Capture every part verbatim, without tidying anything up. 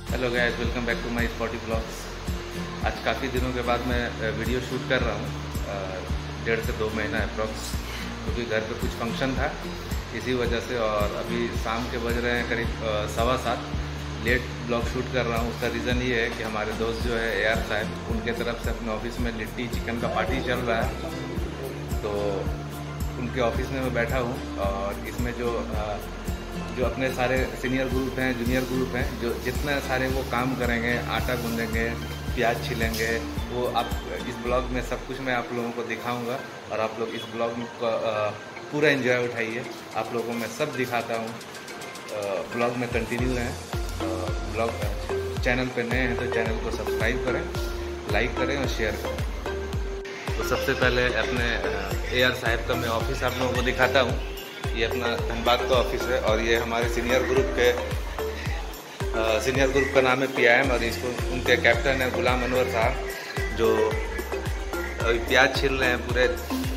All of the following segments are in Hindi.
Hello guys, welcome back to my spotty blogs. आज काफ़ी दिनों के बाद मैं वीडियो शूट कर रहा हूँ, डेढ़ से दो महीना अप्रॉक्स, क्योंकि घर पे कुछ फंक्शन था इसी वजह से। और अभी शाम के बज रहे हैं करीब सवा सात। लेट ब्लॉग शूट कर रहा हूँ। उसका रीज़न ये है कि हमारे दोस्त जो है ए आर साहब, उनके तरफ से अपने ऑफिस में लिट्टी चिकन का पार्टी चल रहा है। तो उनके ऑफिस में मैं बैठा हूँ और इसमें जो जो अपने सारे सीनियर ग्रुप हैं, जूनियर ग्रुप हैं, जो जितने सारे वो काम करेंगे, आटा गूंदेंगे, प्याज छिलेंगे, वो आप इस ब्लॉग में सब कुछ मैं आप लोगों को दिखाऊंगा। और आप लोग इस ब्लॉग का पूरा एंजॉय उठाइए। आप लोगों को मैं सब दिखाता हूँ। ब्लॉग में कंटिन्यू रहें। ब्लॉग चैनल पे नए हैं तो चैनल को सब्सक्राइब करें, लाइक करें और शेयर करें। तो सबसे पहले अपने ए आर साहब का मैं ऑफिस आप लोगों को दिखाता हूँ। ये अपना धनबाद का ऑफिस है और ये हमारे सीनियर ग्रुप के सीनियर ग्रुप का नाम है पी आई एम। और इसको उनके कैप्टन है गुलाम अनवर साहब, जो अभी प्याज छील रहे हैं पूरे।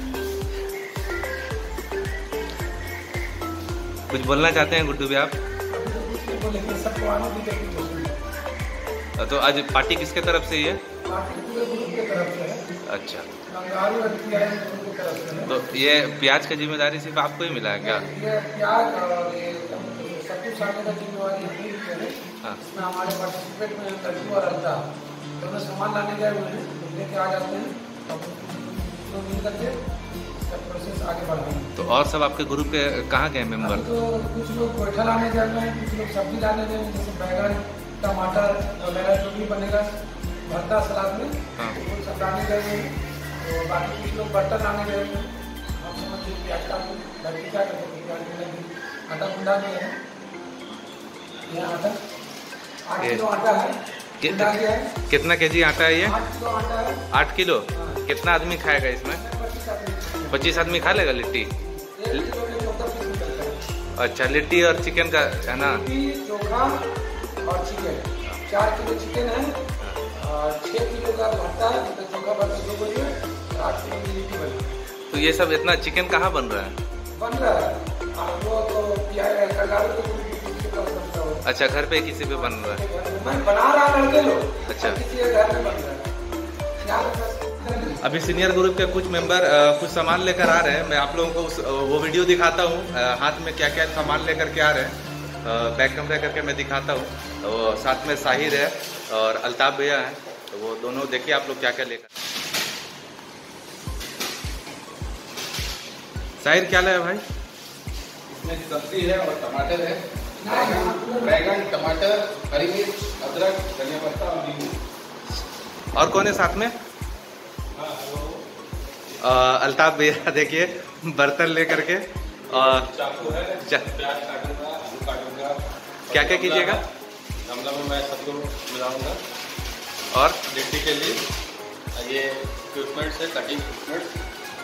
कुछ बोलना चाहते हैं गुड्डू भी आप? तो आज पार्टी किसके तरफ से है? अच्छा, तो ये प्याज का जिम्मेदारी सिर्फ आपको ही मिला है क्या? ये प्याज और ये सब कुछ सामने का जिम्मेवारी है। हाँ, इसमें हमारे पार्टिसिपेट में लड्डू और अल्ता दोनों सामान लाने गए हुए हैं, लेके आ जाते हैं तो मिल करके प्रोसेस आगे बढ़ाएंगे। तो और सब आपके ग्रुप के कहाँ गए मेंबर? तो कुछ लोग गोईठा लाने गए हुए हैं, कुछ लोग सब्जी लाने गए हैं, जैसे बैगन, टमाटर वगैरह जो भी बनेगा भरता सलाद में, हाँ, वो सब लाने गए हैं। तो बाकी कुछ लोग बर्तन लाने गए हैं। हम समझिए प्याज का लड़की क्या करते हैं, प्याज में लगी आटा गुंडा में है। यह आटा आठ किलो आटा है, गुंडा गया है। कितना केजी आटा है ये? आठ किलो आटा है। आठ किलो? कितना आदमी खाएगा इसमें? पच्चीस आदमी खा लेगा लिट्टी? एक किलो में चौदह पीस निकलता है। अच्छा, लिट्टी और चिकन का है ना? लिट्टी, चोखा और चिकन, चार किलो चिकन है और छः किलो का भरता है, मतलब चोखा भरता दो बजे और आठ किलो की लिट्टी बनी। तो ये सब इतना चिकन कहाँ बन रहा है? बन रहा है और वो तो पिया कलारू तो अच्छा, घर पे किसी पे बन रहा है? मैं बना रहा लड़के लोग। अच्छा, किसी के घर में बन रहा है। अभी सीनियर ग्रुप के कुछ मेंबर कुछ सामान लेकर आ रहे हैं। मैं आप लोगों को उस, वो वीडियो दिखाता हूँ, हाथ में क्या क्या सामान लेकर के आ रहे हैं। बैक कैमरा करके मैं दिखाता हूँ। तो साथ में साहिर है और अल्ताफ भैया है, तो वो दोनों देखिए आप लोग क्या क्या लेकर। साहिर क्या लाया भाई? इसमें सब्जी है और टमाटर है, बैगन, टमाटर, हरी मिर्च, अदरक, धनिया पत्ता और नींबू। और कौन है साथ में? अल्ताफ भैया देखिए बर्तन लेकर के। और चाकू है, चा... प्याज काटूंगा, आलू काटूंगा। क्या क्या कीजिएगा? गमला में मैं सब्जी मिलाऊंगा। और लिट्टी के लिए ये इक्विपमेंट्स है, कटिंग इक्विपमेंट्स।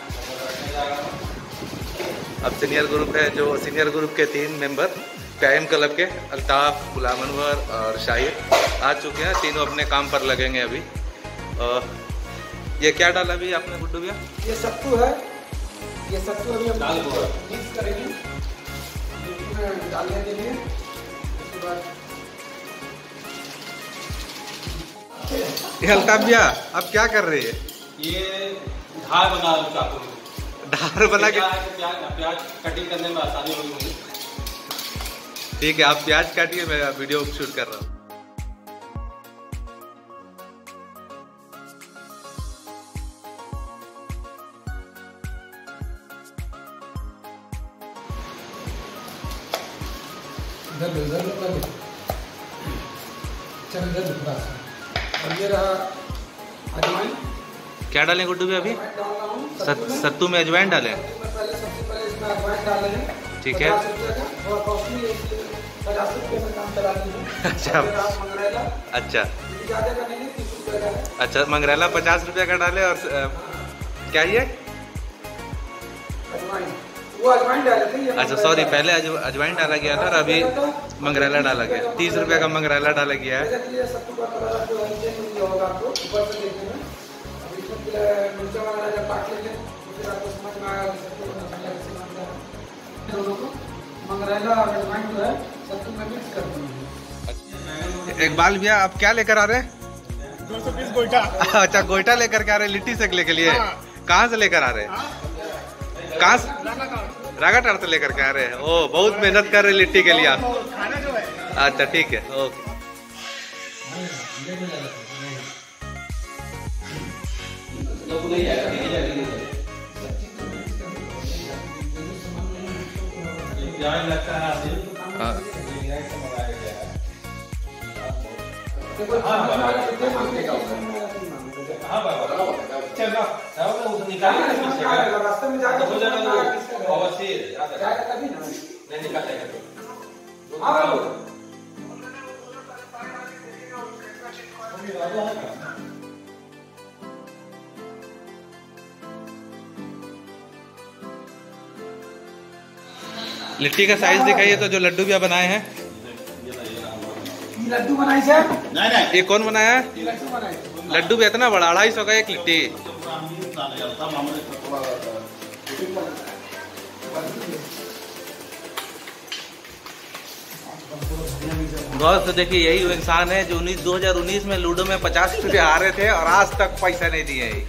अब सीनियर ग्रुप है, जो सीनियर ग्रुप के तीन मेंबर टाइम क्लब के अल्ताफ, गुलाम अनवर और शाहिर आ चुके हैं। तीनों अपने काम पर लगेंगे अभी। और ये क्या डाला अभी आपने गुड्डू भैया? ये सत्तू है, ये सत्तू अभी हम दाल बोरा मिक्स करेंगे लिट्टी में डालने के लिए। उसके बाद ये अल्ताफ भैया आप क्या कर रहे हैं? ये धार बना लो चाकू में। धार बना के? प्याज प्याज कटिंग करने में आसानी होगी मुझे। ठीक है, आप प्याज काटिए, मैं वीडियो शूट कर रहा हूँ। इधर लो, इधर लो, इधर लो। चल इधर लो थोड़ा सा। और ये रहा अजवाइन। क्या डालें गुड्डू भैया अभी? अजवाइन डाल रहा हूँ सत, सत्तू में अजवाइन डालें? पहले सबसे पहले इसमें अजवाइन डाल रहे हैं। ठीक है। पचास रुपये का और कॉस्टली है, इसलिए पचास रुपये में काम चला दीजिए। अच्छा। मंगरेला अच्छा ज़्यादा का नहीं है, तीस रुपये का है। अच्छा, मंगरेला पचास रुपये का डाले। और क्या ये? अजवाइन, वो अजवाइन डाले थे। ये अच्छा सॉरी, पहले अज, अजवाइन डाला गया था और अभी मंगरेला डाला गया। तीस रुपये का मंगरेला डाला गया है। सत्तू का कलर जो है चेंज होगा आपको ऊपर से देखने में। अब इसमें मिर्चा वगैरह जब काट लेंगे तो फिर आपको समझ में आएगा सत्तू का मसाला कैसे बनता है। दोनों को मंगरेला और अजवाइन जो है सत्तू में मिक्स कर देंगे। इकबाल भैया आप क्या लेकर आ रहे हैं? दो सौ बीस गोईठा। अच्छा गोईठा लेकर के आ रहे हैं लिट्टी सेकने के लिए। हाँ। कहाँ से लेकर आ रहे हैं? कहाँ से? रागाटाड़ से लेकर के आ रहे हैं। ओ बहुत मेहनत कर रहे हैं लिट्टी के लिए आप। खाना जो है। अच्छा ठीक है ओके। हाँ रास्ते में जाकर हो जाएगा लिट्टी का साइज दिखाइए तो जो लड्डू भैया बनाए हैं। लड्डू बनाई सर? नहीं नहीं ये कौन बनाया है? लड्डू बनाई। लड्डू भी इतना बड़ा अढ़ाई सौ का एक लिट्टी। गौर से देखिए यही वो इंसान है जो उन्नीस दो हजार उन्नीस में लूडो में पचास रुपये हारे थे और आज तक पैसा नहीं दिए हैं।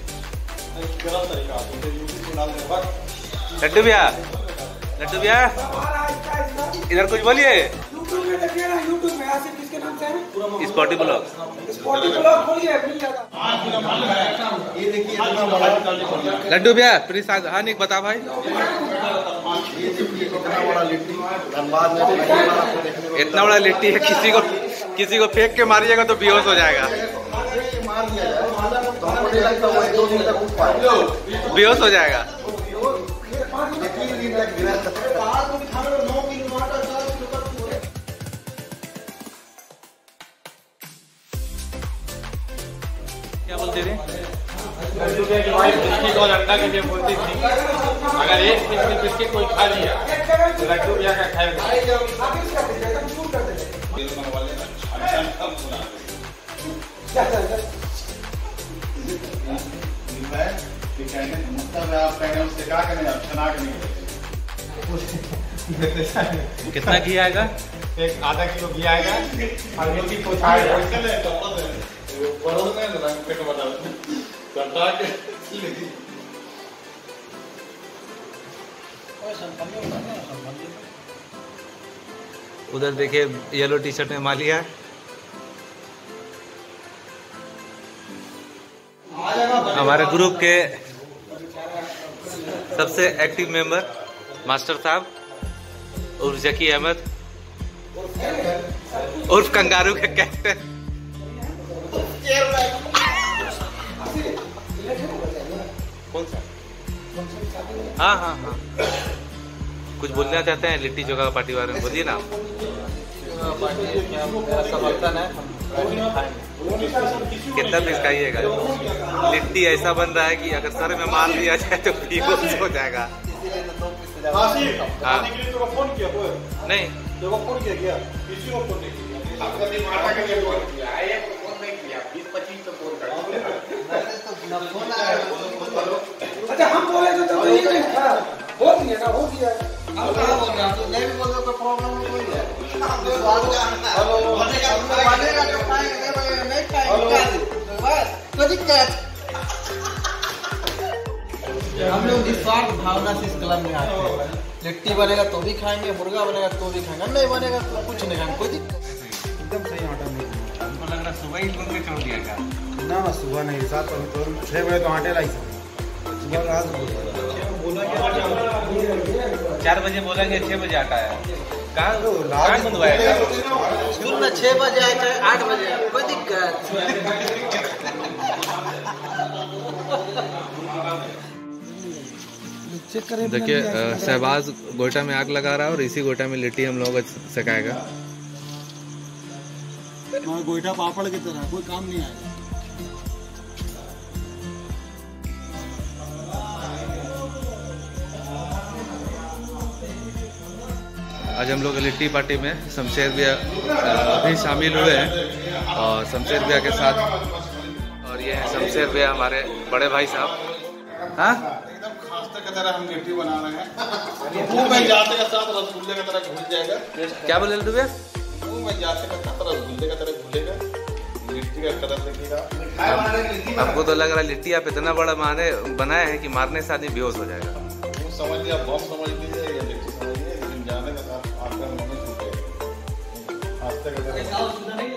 लड्डू भैया लड्डू भैया इधर कुछ बोलिए। यूट्यूब में देखिए ना, यूट्यूब में आसिफ किसके नाम से है? Spotty blog. स्पॉटी ब्लॉग खोलिए मिल जाएगा। ये देखिए इतना बड़ा लड्डू भैया प्लीज हाँ नहीं बता भाई। ये देखिए इतना बड़ा लिट्टी धनबाद में इतना बड़ा लिट्टी है किसी को किसी को फेंक के मारिएगा तो बेहोश हो जाएगा। मार दिया जाए तो हमको नहीं लगता वो एक दो दिन तक उठ पाएगा। बेहोश हो जाएगा। तीन दिन तक गिरा क्या बोलते थे? लड्डू भैया की वाइफ बिस्किट और अंडा के लिए बोलती थी अगर एक पीस में बिस्किट कोई खा लिया तो लड्डू भैया का खाएगा। कितना घी आएगा? एक आधा किलो घी आएगा और मिर्ची पोछाएगा। उधर देखिए येलो टी शर्ट में मालिया। हमारे ग्रुप के सबसे एक्टिव मेंबर मास्टर साहब उर्फ जकी अहमद उर्फ कंगारू के कैप्टन। कौन सा? हाँ हाँ हाँ कुछ बोलना चाहते हैं लिट्टी चोखा पार्टी बारे में बोलिए ना। समर्थन है कितना पीस खाइएगा? लिट्टी ऐसा बन रहा है कि अगर सर में मार दिया जाए तो बेहोश हो जाएगा। हाँ नहीं अच्छा हम बोले तो तो ये नहीं था। हो गया ना हो गया। हम क्या बोल रहे हैं? तो नहीं भी बोल रहे तो प्रॉब्लम नहीं है। हेलो बनेगा तो खाएंगे नहीं खाएंगे बस कोई दिक्कत। हम लोग निस्वार्थ भावना से इस क्लब में आते हैं। लिट्टी बनेगा तो भी खाएंगे, मुर्गा बनेगा तो भी खाएंगे, नहीं बनेगा तो कुछ नहीं खाएंगे, कोई दिक्कत। एकदम सही आटा मिल रहा हमको लग रहा सुबह ही लोग ने छोड़ दिया था। ना ना सुबह नहीं सात तो छह बजे तो आटे लाई सुबह रात चार बजे बोलेंगे छह बजे आटा है। कहाँ कहाँ मंगवाएगा? स्कूल में छह बजे आए चाहे आठ बजे कोई दिक्कत। देखिए शहबाज गोइठा में आग लगा रहा है और इसी गोइठा में लिट्टी हम लोगों को सिखाएगा। गोइठा पापड़ की तरह कोई काम नहीं आएगा। आज हम लोग लिट्टी पार्टी में शमशेर भैया भी शामिल हुए हैं और शमशेर भैया के साथ और ये है शमशेर भैया हमारे बड़े भाई साहब। हाँ एकदम खास्ते की तरह हम लिट्टी बना रहे हैं। मुंह में जाते के साथ रसगुल्ले की तरह घुस जाएगा। क्या बोले भैया? मुंह में में जाते का तरह घूलेगा तरह घूलेगा लिट्टी का कलर देखिएगा। हमको तो लग रहा है लिट्टी आप इतना बड़ा माने बनाए हैं कि मारने से आदमी बेहोश हो जाएगा। वो समझ लिया, बम समझ लीजिए या लिट्टी समझ लीजिए, लेकिन जाने का था आपका मन में छूटेगा आज तक।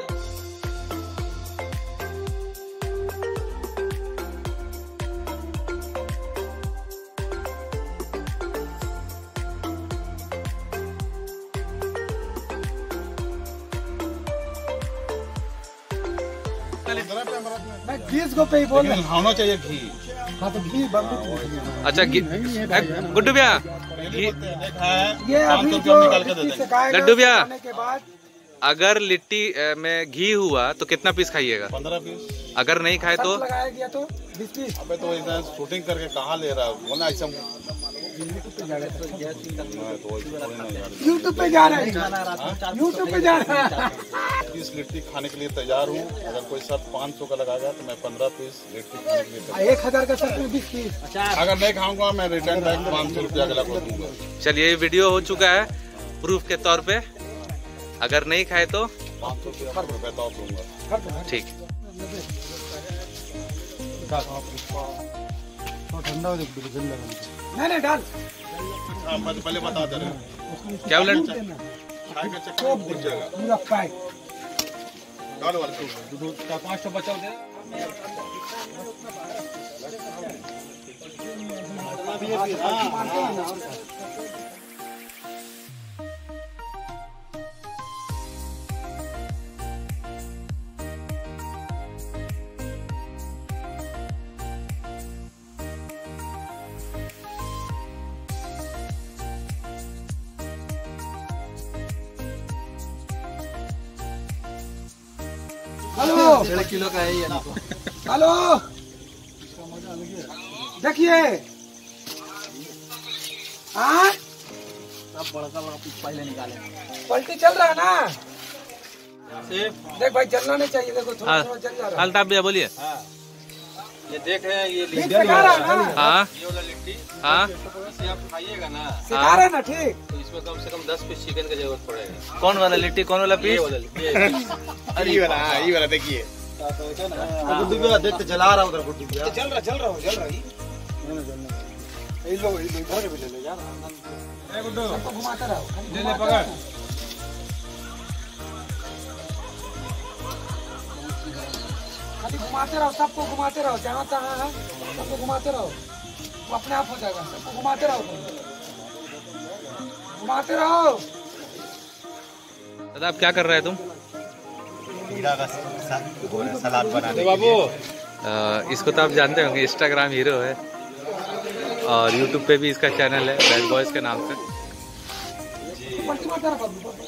मैं घी को पे ही बोल रहा हूँ। होना चाहिए घी। हाँ तो घी बंद। अच्छा गुड्डू भैया घी ये अभी जो लड्डू भैया के बाद अगर लिट्टी में घी हुआ तो कितना पीस खाइएगा? पंद्रह पीस। अगर नहीं खाए तो लगाया गया तो बीस पीस। अबे तो इधर शूटिंग करके कहाँ ले रहा है बोला ऐसा। यूट्यूब पे जा रहा है, यूट्यूब पे जा रहा है। पीस लिट्टी खाने के लिए तैयार हूँ। अगर कोई सब पाँच सौ का लगाएगा तो मैं पंद्रह पीस लिट्टी खाने के लिए तैयार। एक हजार का सब बीस पीस। अगर नहीं खाऊंगा मैं रिटर्न बैक पाँच सौ रुपया अगला को दूंगा। चलिए ये वीडियो हो चुका है प्रूफ के तौर पे। अगर नहीं खाए तो पाँच सौ रुपया तो दूंगा। ठीक। ठंडा हो जाएगा। नहीं नहीं डाल। हाँ मैं पहले बता दे रहे क्या बोला? पूरा फ्राई। पाँच सौ बचाओ दे। हेलो डेढ़ किलो का है ये। हेलो देखिए हाँ सब बड़का बड़ा पीस पहले निकाले। पलटी चल रहा है ना। देख भाई जलना नहीं चाहिए। देखो थोड़ा थोड़ा जल जा रहा है। अल्ताफ भैया बोलिए। ये देख रहे हैं ये ठीक सिखा रहा है ना। हाँ ये वाला लिट्टी हाँ इसे आप खाइएगा ना सिखा रहा है ना। ठीक तो इसमें कम से कम दस पीस चिकन की जरूरत पड़ेगा। कौन वाला लिट्टी कौन वाला ये पीस? वाला ये ये वाला ये वाला देखिए गुड्डू भैया देख के जला रहा उधर। गुड्डू भैया चल रहा चल रहा हूँ चल रहा है। सबको घुमाता रहो। ले ले पकड़। खाली घुमाते रहो। सबको घुमाते रहो। जहाँ तहाँ है सबको घुमाते रहो। वो अपने आप हो जाएगा। सबको घुमाते रहो। घुमाते रहो। दादा आप क्या कर रहे हैं तुम? सलाद बना बाबू आ, इसको तो आप जानते होंगे इंस्टाग्राम हीरो है और यूट्यूब पे भी इसका चैनल है बैड बॉयज के नाम से। पलटी मारता रहो।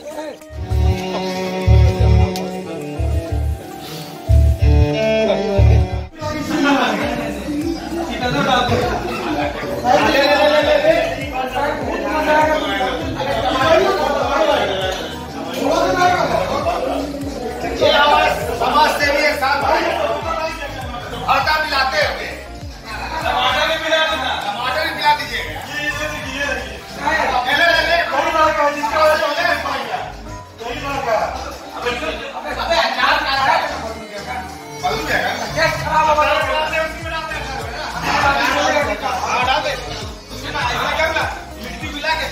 समाज सेवी एक साथ आटा मिलाते हैं। टमाटर भी मिला देना। टमाटर भी मिला दीजिएगा। ले ले ले कौन बात का जिसका वजह से ले पाएगा कोई बात का। अबे अचार का है बदल जाएगा। क्या खराब हो रहा है उसकी बनाते हैं। डाल दे उसमें ऐसा करना लिट्टी मिला के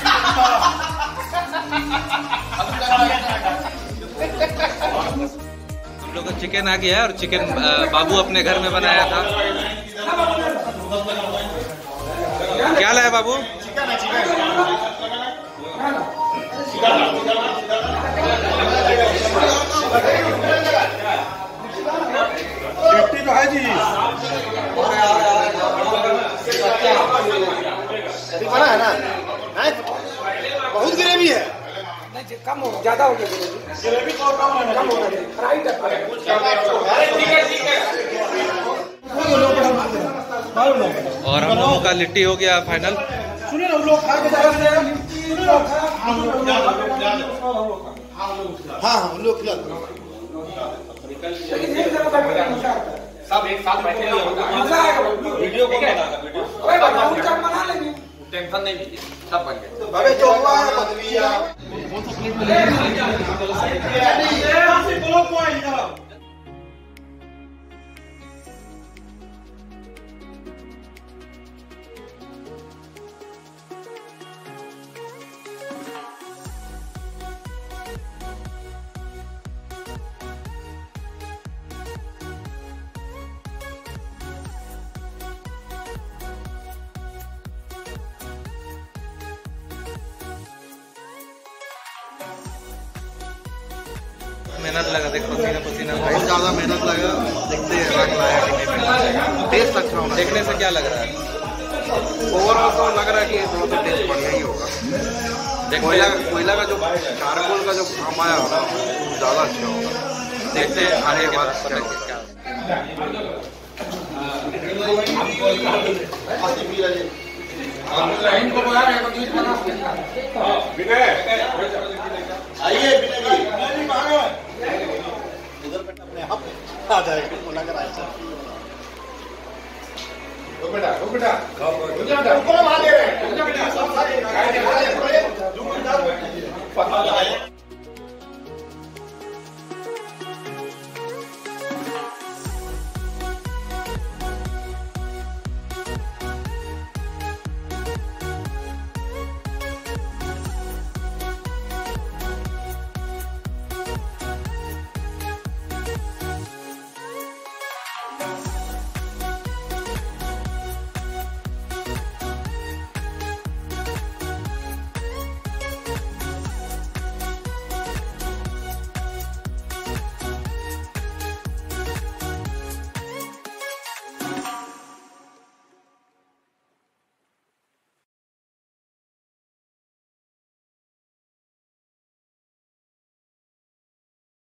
हम लोग का चिकन आ गया है और चिकन बाबू अपने घर में बनाया था। क्या लाया बाबू? लिट्टी तो है जी। बड़ा है ना बहुत ग्रेवी है। नहीं कम हो ज्यादा हो गया। जलेबी कम हो गया। फ्राई और हम लोगों का लिट्टी हो गया फाइनल। सुनिए ना लोग खा के जा रहे हैं। हाँ हम लोग खिला सब एक साथ बैठे वीडियो को बना लेंगे। टेंशन नहीं सब बन गए। अबे चौवा मेहनत लगा, देख पसीना पसीना बहुत ज़्यादा मेहनत लगा। देखते हैं रंग लाया कि नहीं लाया। टेस्ट अच्छा होना। देखने से क्या लग रहा है? ओवरऑल तो लग रहा है कि थोड़ा सा टेस्ट बढ़िया ही होगा। कोयला कोयला का जो चारकोल का जो काम आया होगा वो ज़्यादा अच्छा होगा। देखते हैं आने के बाद क्या पता क्या आइए